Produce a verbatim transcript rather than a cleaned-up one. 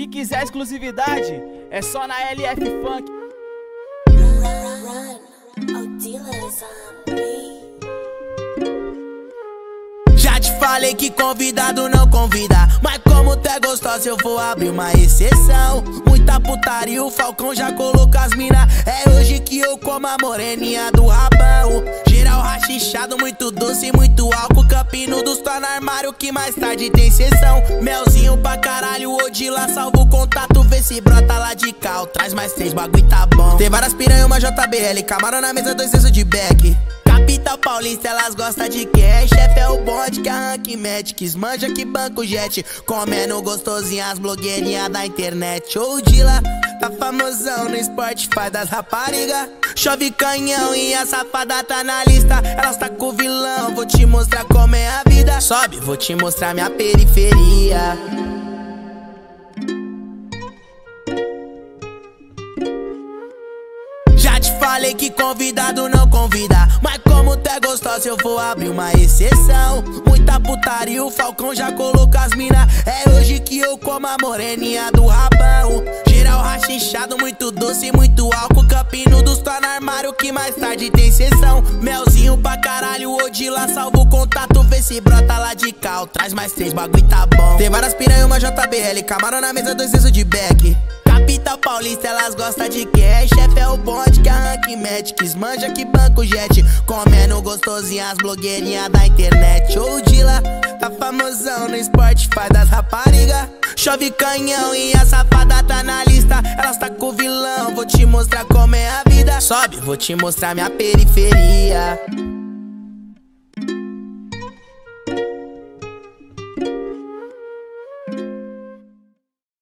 Se quiser exclusividade, é só na L F Funk. Já te falei que convidado não convida, mas como tu é gostosa eu vou abrir uma exceção. Muita putaria, o Falcão já colocou as mina. É hoje que eu como a moreninha do rabão. Geral rachichado, muito doce, muito álcool. Campinudos tá no armário que mais tarde tem sessão. Melzinho pra caralho, Odila salva o contato. Vê se brota lá de cal, traz mais três, bagulho tá bom. Tem várias piranha, uma J B L, camarão na mesa, dois sensos de back. Capital Paulista, elas gostam de quem? Chefe é o bonde que arranca e mete, que esmanja que banca o jet. Comendo gostosinho as blogueirinhas da internet. Odila tá famosão no Spotify das rapariga. Chove canhão e a safada tá na lista. Elas tá com o vilão, vou te mostrar como é a vida. Sobe, vou te mostrar minha periferia. Já te falei que convidado não convida, mas como tu é gostosa eu vou abrir uma exceção. Muita putaria, o Falcão já colocou as mina. É hoje que eu como a moreninha do rabão. Geral rachichado, muito doce, muito álcool. Campinudos tá no armário que mais tarde tem sessão. Melzinho pra caralho, Odila salva o contato. Vê se brota lá de cal, traz mais três, bagulho tá bom. Tem várias piranha, uma J B L, camarão na mesa, dois sensos de back. Capital Paulista, elas gostam de quem? Chefe é o bonde que arranca e mete, que esmanja que banca o jet. Comendo gostosinho as blogueirinhas da internet. Odila tá famosão no Spotify das rapariga. Chove canhão e a safada tá na lista. Elas tá com o vilão, vou te mostrar como é a vida. Sobe, vou te mostrar minha periferia.